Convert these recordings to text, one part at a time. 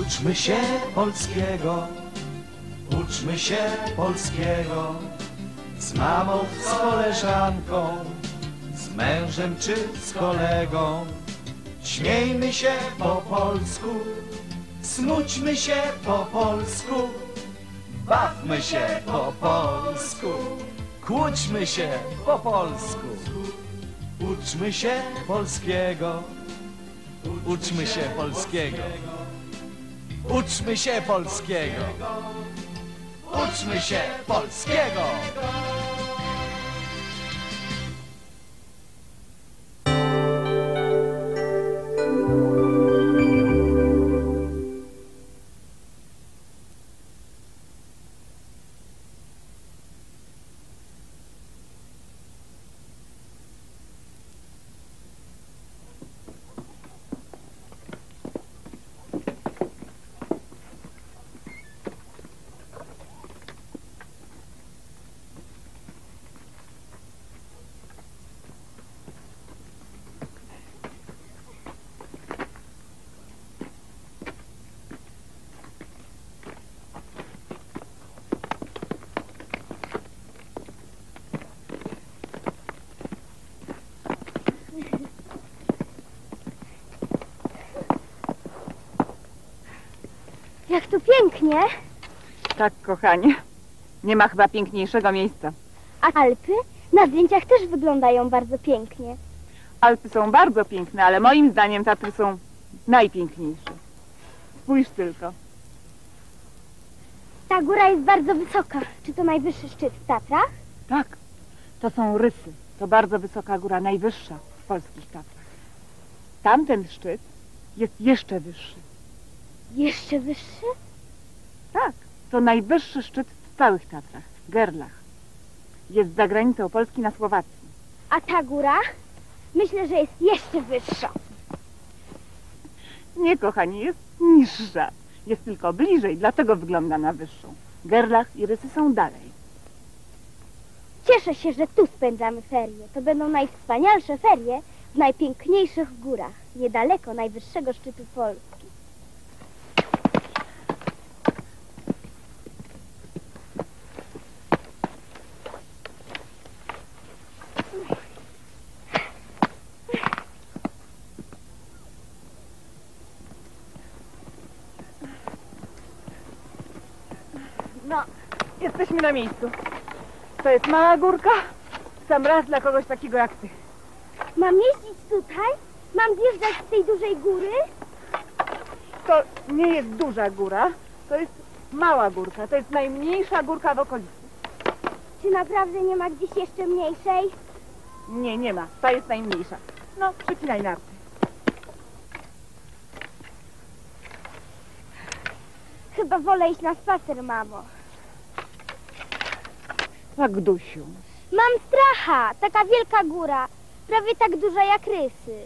Uczmy się polskiego, uczmy się polskiego. Z mamą, z koleżanką, z mężem czy z kolegą. Śmiejmy się po polsku, smućmy się po polsku. Bawmy się po polsku, kłóćmy się po polsku. Uczmy się polskiego, uczmy się polskiego. Uczmy się polskiego, uczmy się polskiego. Jak tu pięknie. Tak, kochanie. Nie ma chyba piękniejszego miejsca. A Alpy na zdjęciach też wyglądają bardzo pięknie. Alpy są bardzo piękne, ale moim zdaniem Tatry są najpiękniejsze. Spójrz tylko. Ta góra jest bardzo wysoka. Czy to najwyższy szczyt w Tatrach? Tak, to są Rysy. To bardzo wysoka góra, najwyższa w polskich Tatrach. Tamten szczyt jest jeszcze wyższy. Jeszcze wyższy? Tak, to najwyższy szczyt w całych Tatrach, w Gerlach. Jest za granicą Polski na Słowacji. A ta góra? Myślę, że jest jeszcze wyższa. Nie, kochani, jest niższa. Jest tylko bliżej, dlatego wygląda na wyższą. Gerlach i Rysy są dalej. Cieszę się, że tu spędzamy ferie. To będą najwspanialsze ferie w najpiękniejszych górach, niedaleko najwyższego szczytu Polski. No, jesteśmy na miejscu. To jest mała górka. W sam raz dla kogoś takiego jak ty. Mam jeździć tutaj? Mam zjeżdżać z tej dużej góry? To nie jest duża góra, to jest mała górka. To jest najmniejsza górka w okolicy. Czy naprawdę nie ma gdzieś jeszcze mniejszej? Nie, nie ma. Ta jest najmniejsza. No, przycinaj narty. Chyba wolę iść na spacer, mamo. Tak, Dusiu. Mam stracha. Taka wielka góra. Prawie tak duża jak Rysy.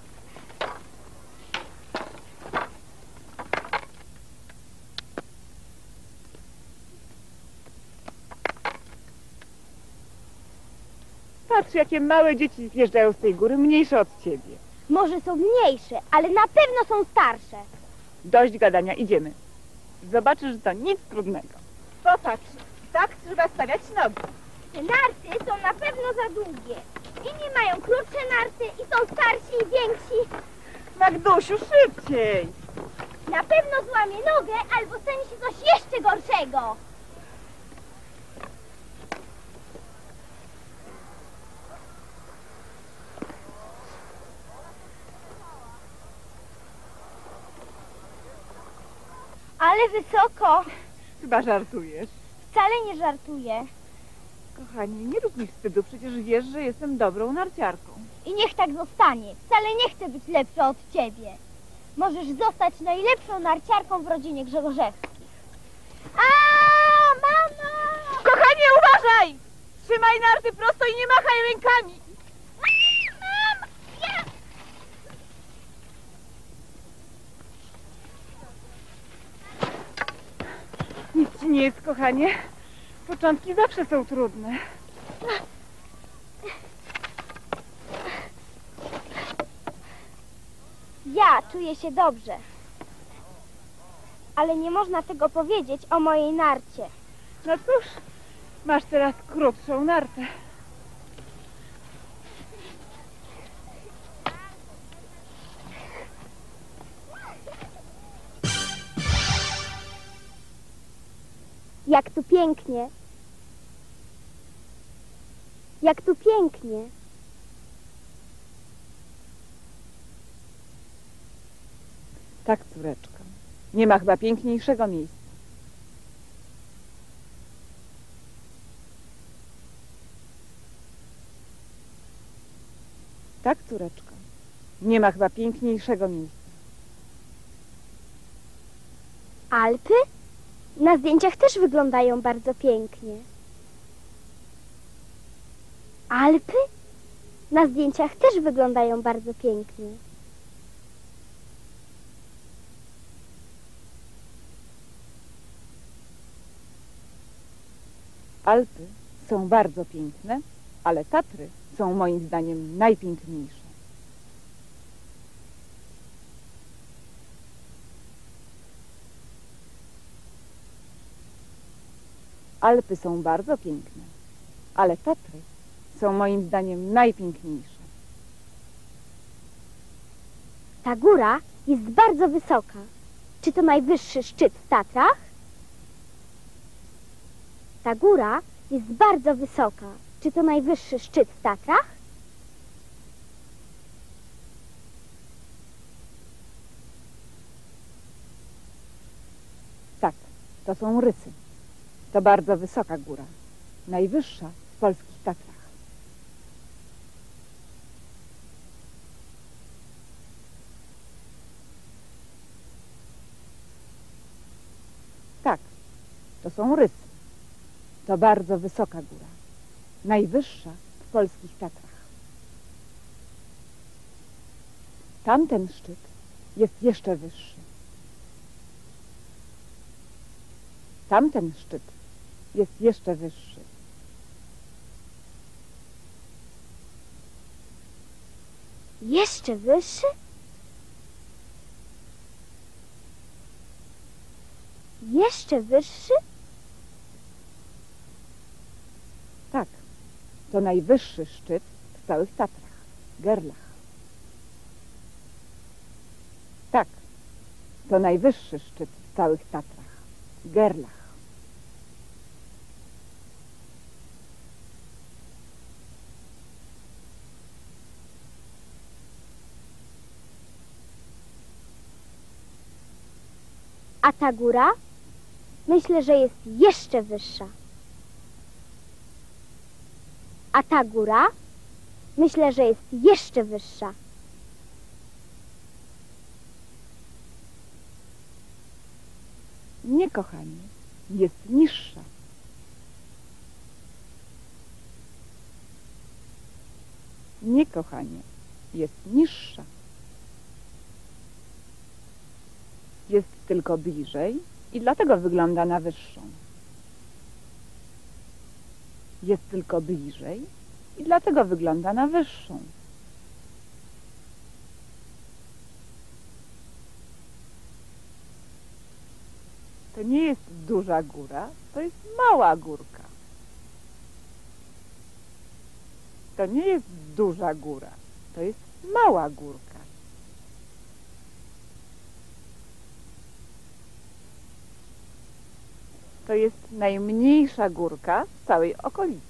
Patrz, jakie małe dzieci zjeżdżają z tej góry, mniejsze od ciebie. Może są mniejsze, ale na pewno są starsze. Dość gadania, idziemy. Zobaczysz, że to nic trudnego. Popatrz, tak trzeba stawiać nogi. Te narty są na pewno za długie. Inni mają krótsze narty i są starsi i więksi. Magdusiu, szybciej! Na pewno złamie nogę albo stanie się coś jeszcze gorszego. Ale wysoko. Chyba żartujesz. Wcale nie żartuję. Kochanie, nie rób mi wstydu, przecież wiesz, że jestem dobrą narciarką. I niech tak zostanie. Wcale nie chcę być lepsza od ciebie. Możesz zostać najlepszą narciarką w rodzinie Grzegorzewskich. A, mama! Kochanie, uważaj! Trzymaj narty prosto i nie machaj rękami! Mam! Ja! Nic ci nie jest, kochanie. Początki zawsze są trudne. Ja czuję się dobrze. Ale nie można tego powiedzieć o mojej narcie. No cóż, masz teraz krótszą nartę. Jak tu pięknie. Jak tu pięknie. Tak, córeczko. Nie ma chyba piękniejszego miejsca. Tak, córeczko. Nie ma chyba piękniejszego miejsca. Alpy? Na zdjęciach też wyglądają bardzo pięknie. Alpy? Na zdjęciach też wyglądają bardzo pięknie. Alpy są bardzo piękne, ale Tatry są moim zdaniem najpiękniejsze. Alpy są bardzo piękne, ale Tatry są moim zdaniem najpiękniejsze. Ta góra jest bardzo wysoka. Czy to najwyższy szczyt w Tatrach? Ta góra jest bardzo wysoka. Czy to najwyższy szczyt w Tatrach? Tak, to są Rysy. To bardzo wysoka góra. Najwyższa w polskich Tatrach. Tak, to są Rysy. To bardzo wysoka góra. Najwyższa w polskich Tatrach. Tamten szczyt jest jeszcze wyższy. Tamten szczyt jest jeszcze wyższy. Jeszcze wyższy? Jeszcze wyższy? Tak, to najwyższy szczyt w całych Tatrach. Gerlach. Tak, to najwyższy szczyt w całych Tatrach. Gerlach. A ta góra? Myślę, że jest jeszcze wyższa. A ta góra? Myślę, że jest jeszcze wyższa. Nie, kochanie, jest niższa. Nie, kochanie, jest niższa. Jest tylko bliżej i dlatego wygląda na wyższą. Jest tylko bliżej i dlatego wygląda na wyższą. To nie jest duża góra, to jest mała górka. To nie jest duża góra, to jest mała górka. To jest najmniejsza górka w całej okolicy.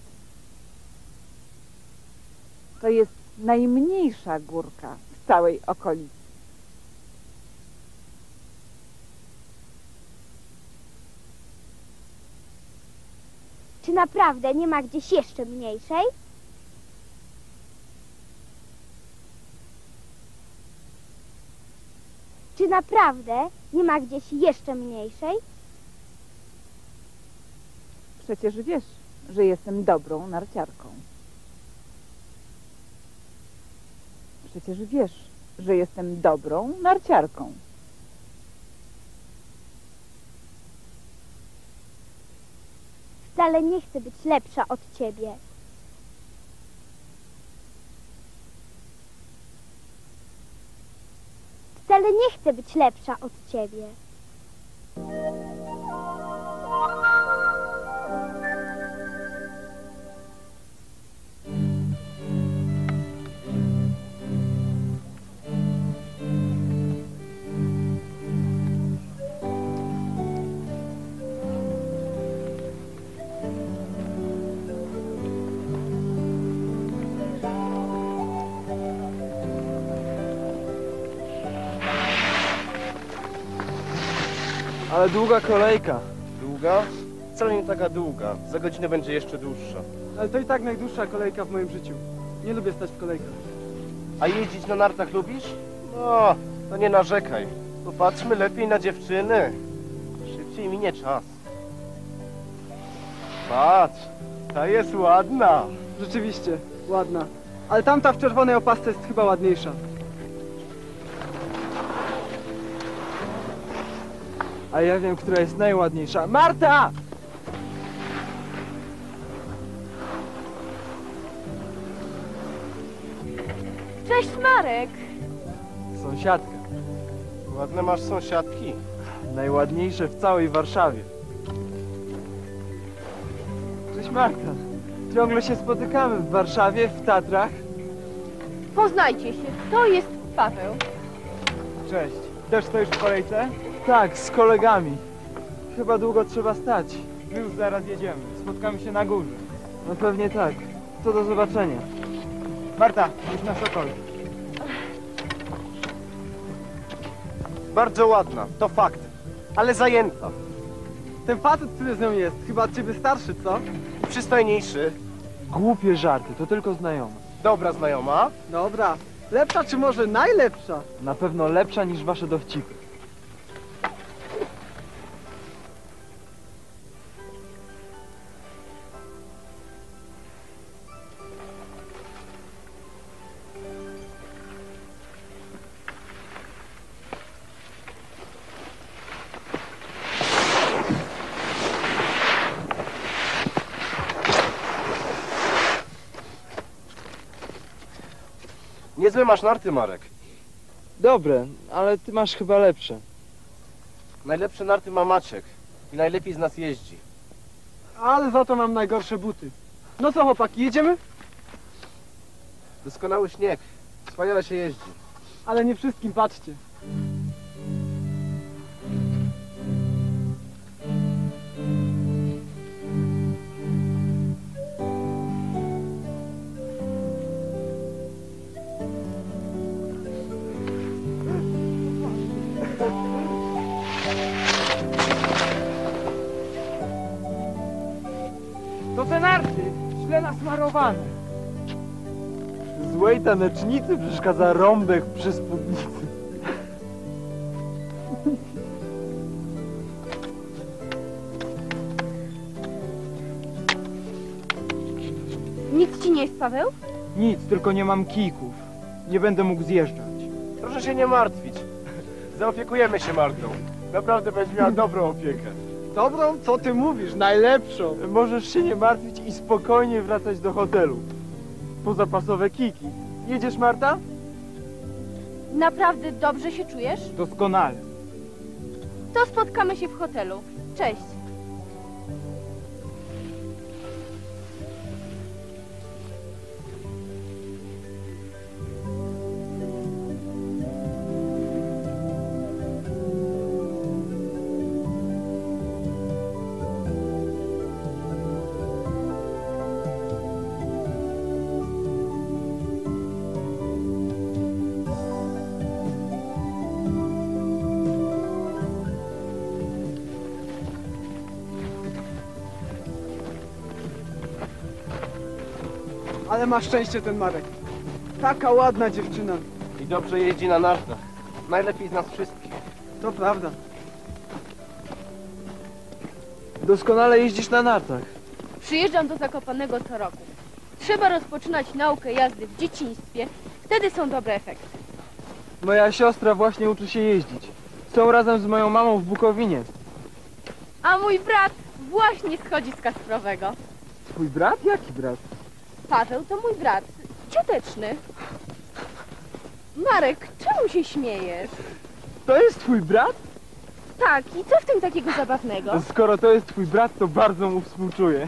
To jest najmniejsza górka w całej okolicy. Czy naprawdę nie ma gdzieś jeszcze mniejszej? Czy naprawdę nie ma gdzieś jeszcze mniejszej? Przecież wiesz, że jestem dobrą narciarką. Przecież wiesz, że jestem dobrą narciarką. Wcale nie chcę być lepsza od ciebie. Wcale nie chcę być lepsza od ciebie. Ale długa kolejka. Długa? Wcale nie taka długa. Za godzinę będzie jeszcze dłuższa. Ale to i tak najdłuższa kolejka w moim życiu. Nie lubię stać w kolejkach. A jeździć na nartach lubisz? No, to nie narzekaj. Popatrzmy lepiej na dziewczyny. Szybciej minie czas. Patrz, ta jest ładna. Rzeczywiście, ładna. Ale tamta w czerwonej opasce jest chyba ładniejsza. A ja wiem, która jest najładniejsza. Marta! Cześć, Marek! Sąsiadka. Ładne masz sąsiadki. Najładniejsze w całej Warszawie. Cześć Marta. Ciągle się spotykamy w Warszawie, w Tatrach. Poznajcie się, to jest Paweł. Cześć. Też stoisz w kolejce? Tak, z kolegami. Chyba długo trzeba stać. My już zaraz jedziemy. Spotkamy się na górze. No pewnie tak. To do zobaczenia. Marta, już na Sokole. Bardzo ładna, to fakt. Ale zajęta. Ten facet, który z nią jest, chyba od ciebie starszy, co? Przystojniejszy. Głupie żarty, to tylko znajoma. Dobra znajoma. Dobra. Lepsza czy może najlepsza? Na pewno lepsza niż wasze dowcipy. Niezłe masz narty, Marek. Dobre, ale ty masz chyba lepsze. Najlepsze narty ma Maciek. I najlepiej z nas jeździ. Ale za to mam najgorsze buty. No co chłopaki, jedziemy? Doskonały śnieg. Wspaniale się jeździ. Ale nie wszystkim, patrzcie. To te narty, źle nasmarowane. Złej tanecznicy przeszkadza rąbek przy spódnicy. Nic ci nie jest, Paweł? Nic, tylko nie mam kijków. Nie będę mógł zjeżdżać. Proszę się nie martwić. Zaopiekujemy się Martą. Naprawdę będzie miała dobrą opiekę. Dobrą? Co ty mówisz? Najlepszą. Możesz się nie martwić i spokojnie wracać do hotelu. Pozapasowe kijki. Jedziesz, Marta? Naprawdę dobrze się czujesz? Doskonale. To spotkamy się w hotelu. Cześć. Ale ma szczęście ten Marek. Taka ładna dziewczyna. I dobrze jeździ na nartach. Najlepiej z nas wszystkich. To prawda. Doskonale jeździsz na nartach. Przyjeżdżam do Zakopanego co roku. Trzeba rozpoczynać naukę jazdy w dzieciństwie. Wtedy są dobre efekty. Moja siostra właśnie uczy się jeździć. Są razem z moją mamą w Bukowinie. A mój brat właśnie schodzi z Kasprowego. Twój brat? Jaki brat? Paweł to mój brat. Cioteczny. Marek, czemu się śmiejesz? To jest twój brat? Tak, i co w tym takiego zabawnego? Skoro to jest twój brat, to bardzo mu współczuję.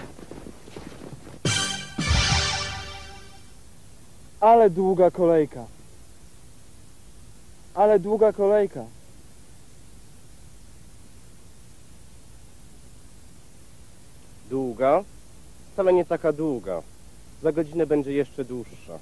Ale długa kolejka. Ale długa kolejka. Długa? Wcale nie taka długa. Za godzinę będzie jeszcze dłuższa.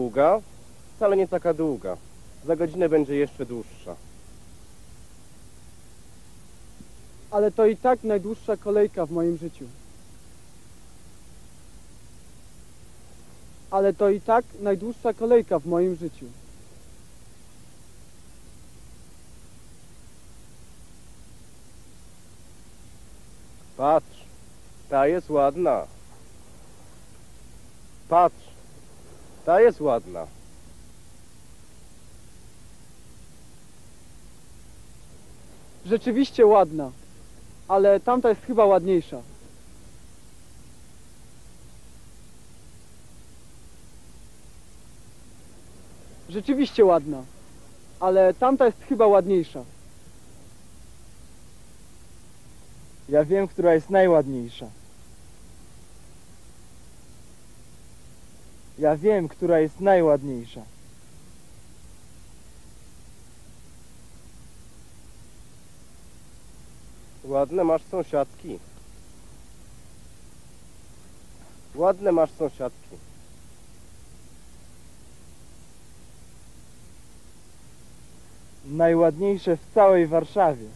długa? Wcale nie taka długa. Za godzinę będzie jeszcze dłuższa. Ale to i tak najdłuższa kolejka w moim życiu. Ale to i tak najdłuższa kolejka w moim życiu. Patrz, ta jest ładna. Patrz, ta jest ładna. Rzeczywiście ładna, ale tamta jest chyba ładniejsza. Rzeczywiście ładna, ale tamta jest chyba ładniejsza. Ja wiem, która jest najładniejsza. Ja wiem, która jest najładniejsza. Ładne masz sąsiadki. Ładne masz sąsiadki. Najładniejsze w całej Warszawie.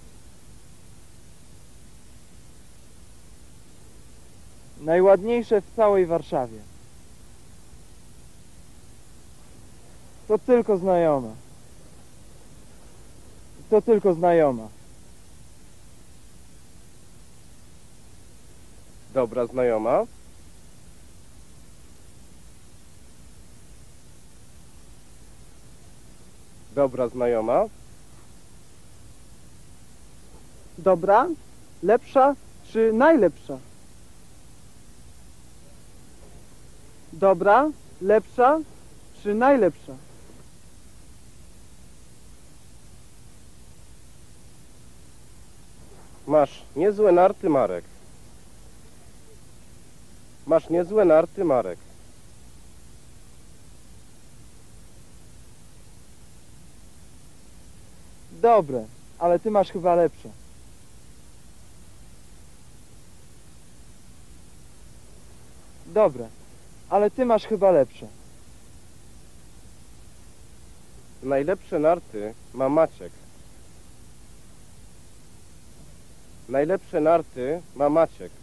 Najładniejsze w całej Warszawie. To tylko znajoma. To tylko znajoma. Dobra znajoma. Dobra znajoma. Dobra, lepsza czy najlepsza? Dobra, lepsza czy najlepsza? Masz niezłe narty, Marek. Masz niezłe narty, Marek. Dobre, ale ty masz chyba lepsze. Dobre, ale ty masz chyba lepsze. Najlepsze narty ma Maciek. Najlepsze narty ma Maciek.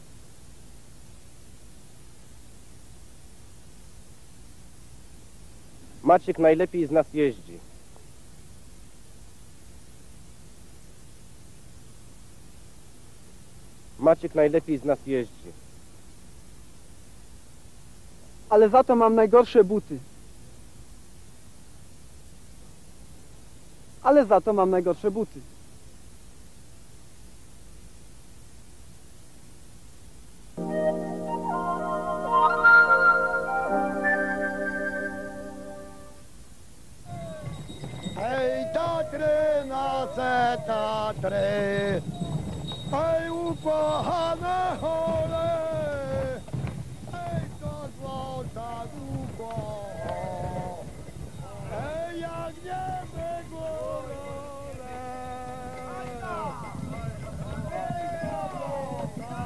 Maciek najlepiej z nas jeździ. Maciek najlepiej z nas jeździ. Ale za to mam najgorsze buty. Ale za to mam najgorsze buty. Hej, Tatry, nasze Tatry, hej, ukochane chore, hej, to złota długo, hej, jak niebe górole, hej, to złota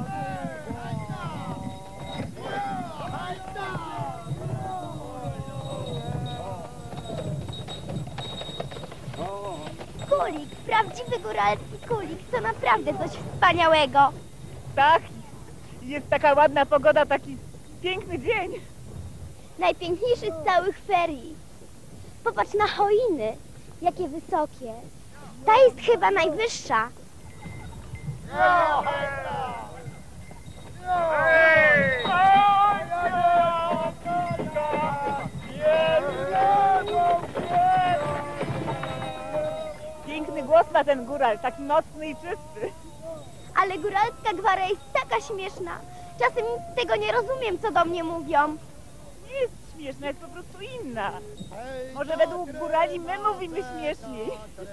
Kulik, prawdziwy góralski kulik, to naprawdę coś wspaniałego. Tak, jest taka ładna pogoda, taki piękny dzień. Najpiękniejszy z całych ferii. Popatrz na choiny, jakie wysokie. Ta jest chyba najwyższa. Piękny głos ma ten góral, taki mocny i czysty. Ale góralska gwara jest taka śmieszna. Czasem tego nie rozumiem, co do mnie mówią. Nie jest śmieszna, jest po prostu inna. Może według górali my mówimy śmieszniej.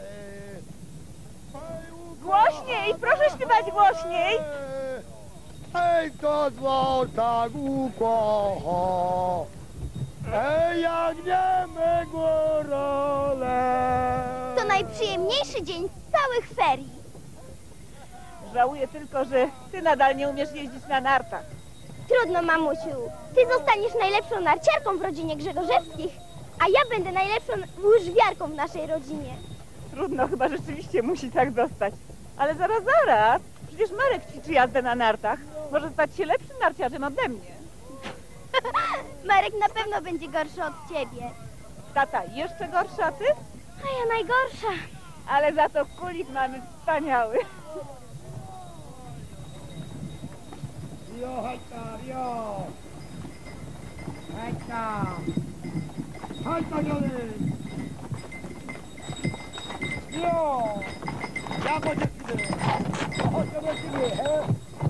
Głośniej, proszę śpiewać głośniej. Hej, to złota długo, hej, jak niebe górole. To najprzyjemniejszy dzień z całych ferii. Żałuję tylko, że ty nadal nie umiesz jeździć na nartach. Trudno, mamusiu. Ty zostaniesz najlepszą narciarką w rodzinie Grzegorzewskich, a ja będę najlepszą łyżwiarką w naszej rodzinie. Trudno, chyba rzeczywiście musi tak zostać. Ale zaraz, zaraz. Przecież Marek ćwiczy jazdę na nartach. Może stać się lepszym narciarzem ode mnie. Marek na pewno będzie gorszy od ciebie. Tata jeszcze gorszy, a ty? A ja najgorsza. Ale za to kulik mamy wspaniały. Jo, hajta, jo! Hajta! Hajta, Johnny! Jo! Ja po dziewczyny! Chodź do dziewczyny, he?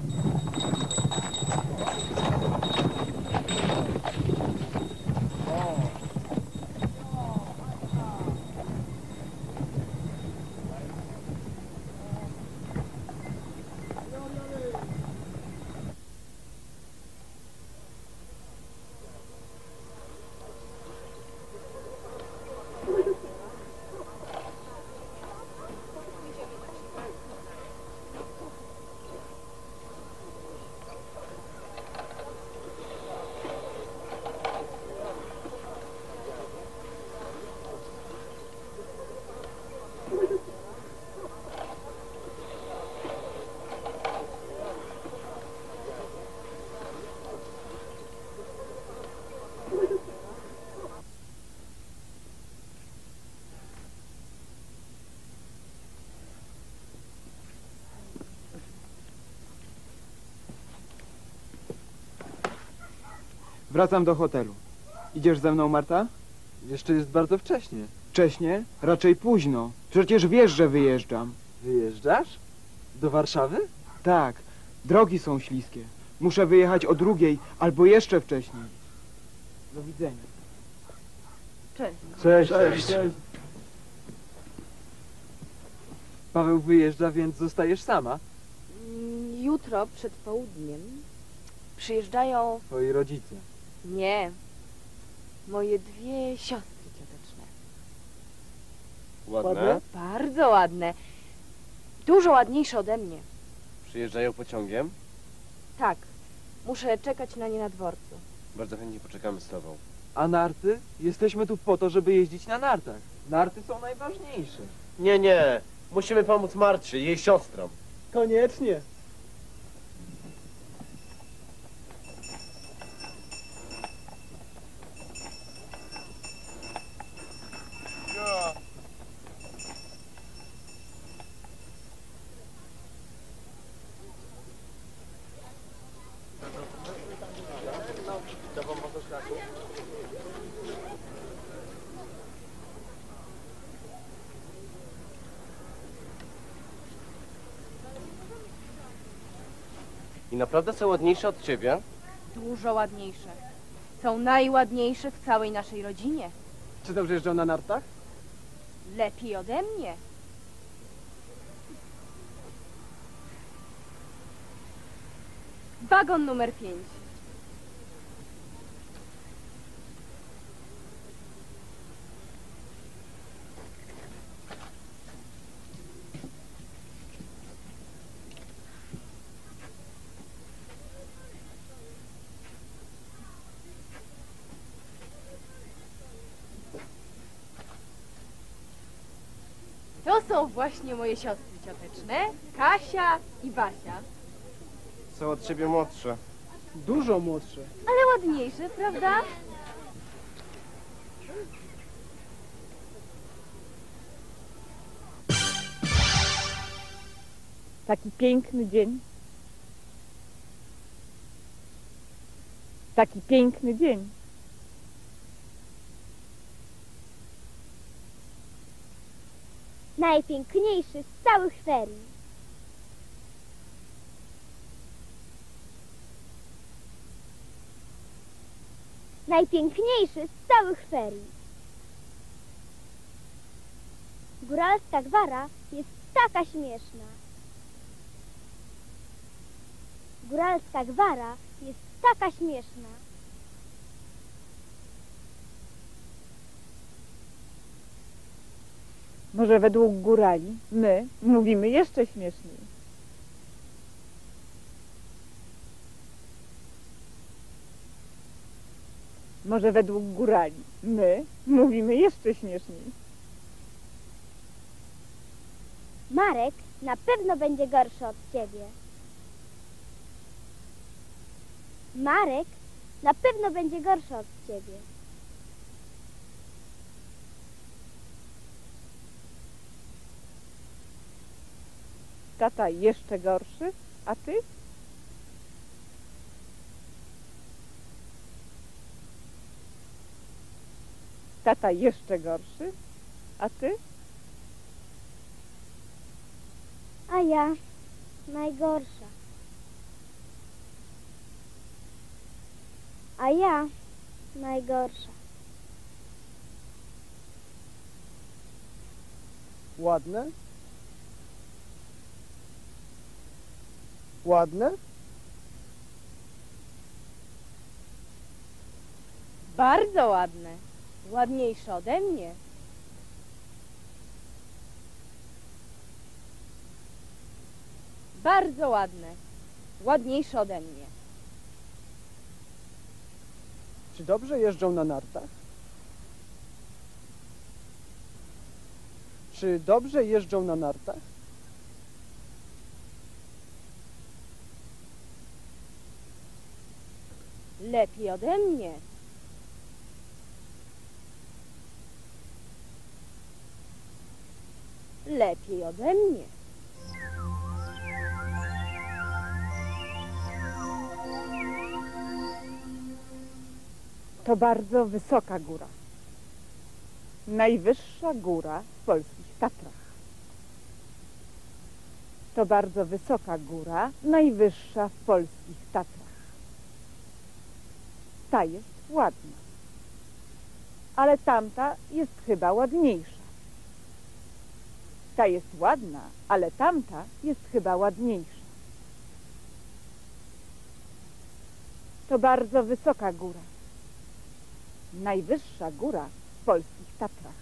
Wracam do hotelu. Idziesz ze mną, Marta? Jeszcze jest bardzo wcześnie. Wcześnie? Raczej późno. Przecież wiesz, że wyjeżdżam. Wyjeżdżasz? Do Warszawy? Tak, drogi są śliskie. Muszę wyjechać o 2:00 albo jeszcze wcześniej. Do widzenia. Cześć. Cześć. Paweł wyjeżdża, więc zostajesz sama. Jutro przed południem przyjeżdżają... Twoi rodzice. Nie. Moje 2 siostry cioteczne. Ładne? Bardzo ładne. Dużo ładniejsze ode mnie. Przyjeżdżają pociągiem? Tak. Muszę czekać na nie na dworcu. Bardzo chętnie poczekamy z tobą. A narty? Jesteśmy tu po to, żeby jeździć na nartach. Narty są najważniejsze. Nie, nie. Musimy pomóc Marcie, jej siostrom. Koniecznie. I naprawdę są ładniejsze od ciebie? Dużo ładniejsze. Są najładniejsze w całej naszej rodzinie. Czy dobrze jeżdżą na nartach? Lepiej ode mnie. Wagon numer 5. To są właśnie moje siostry cioteczne, Kasia i Basia. Są od ciebie młodsze. Dużo młodsze. Ale ładniejsze, prawda? Taki piękny dzień. Taki piękny dzień. Najpiękniejszy z całych ferii. Najpiękniejszy z całych ferii. Góralska gwara jest taka śmieszna. Góralska gwara jest taka śmieszna. Może według górali my mówimy jeszcze śmieszniej. Może według górali. My mówimy jeszcze śmieszniej. Marek na pewno będzie gorszy od ciebie. Marek na pewno będzie gorszy od ciebie. Tata jeszcze gorszy, a ty? Tata jeszcze gorszy, a ty? A ja najgorsza. A ja najgorsza. Ładne? Ładne? Bardzo ładne. Ładniejsze ode mnie. Bardzo ładne. Ładniejsze ode mnie. Czy dobrze jeżdżą na nartach? Czy dobrze jeżdżą na nartach? Lepiej ode mnie. Lepiej ode mnie. To bardzo wysoka góra. Najwyższa góra w polskich Tatrach. To bardzo wysoka góra, najwyższa w polskich Tatrach. Ta jest ładna, ale tamta jest chyba ładniejsza. Ta jest ładna, ale tamta jest chyba ładniejsza. To bardzo wysoka góra. Najwyższa góra w polskich Tatrach.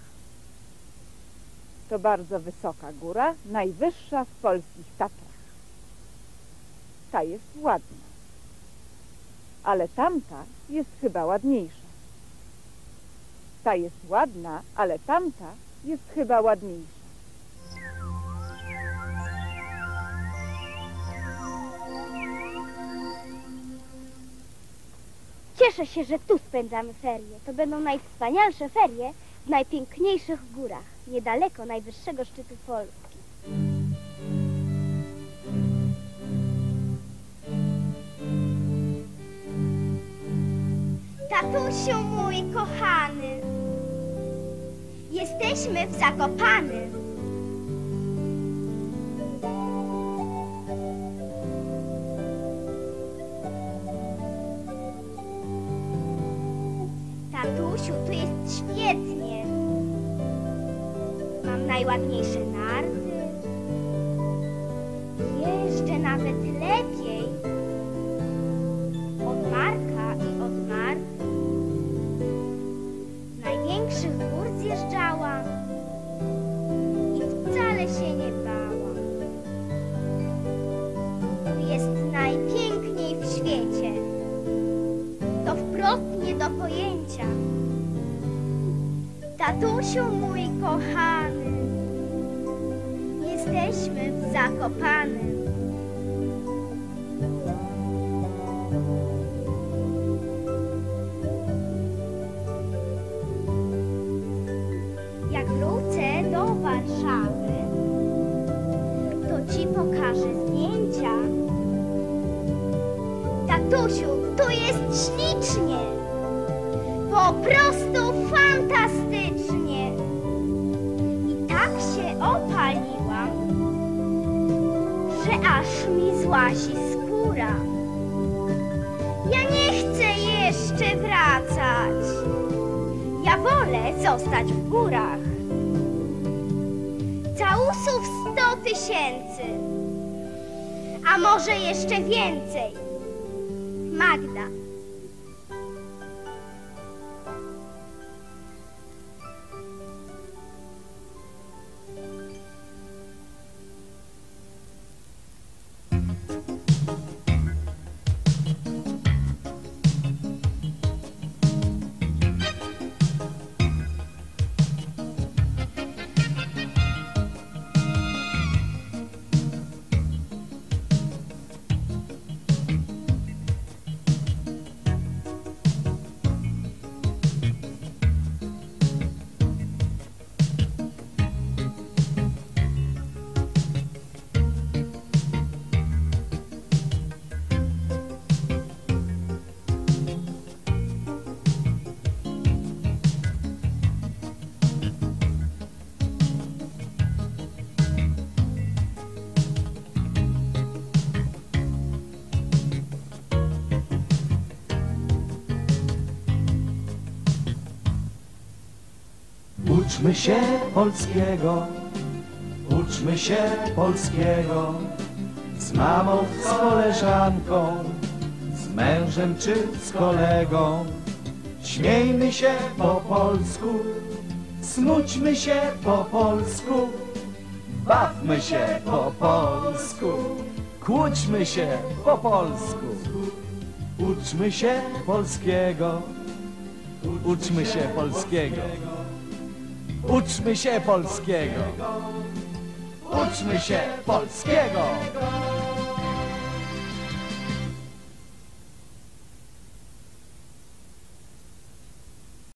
To bardzo wysoka góra, najwyższa w polskich Tatrach. Ta jest ładna, ale tamta jest chyba ładniejsza. Ta jest ładna, ale tamta jest chyba ładniejsza. Cieszę się, że tu spędzamy ferie. To będą najwspanialsze ferie w najpiękniejszych górach, niedaleko najwyższego szczytu Polski. Tatusiu mój kochany, jesteśmy w Zakopanem. Tatusiu, tu jest świetnie. Mam najładniejsze narty. Jeżdżę nawet lepiej od Marka i od Marty. Z największych gór zjeżdżałam i wcale się nie bałam. Tu jest najpiękniej w świecie. To wprost nie do pojęcia. Tatusiu mój kochany, jesteśmy w Zakopanem. Jak wrócę do Warszawy, to ci pokażę zdjęcia. Tatusiu, tu jest ślicznie, po prostu fantastycznie. I tak się opaliłam, że aż mi złazi skóra. Ja nie chcę jeszcze wracać, ja wolę zostać w górach. Całusów 100 000, a może jeszcze więcej. Magda. Uczmy się polskiego, uczmy się polskiego, z mamą, z koleżanką, z mężem czy z kolegą. Śmiejmy się po polsku, smućmy się po polsku, bawmy się po polsku, kłóćmy się po polsku. Uczmy się polskiego, uczmy się polskiego, uczmy się polskiego, uczmy się polskiego.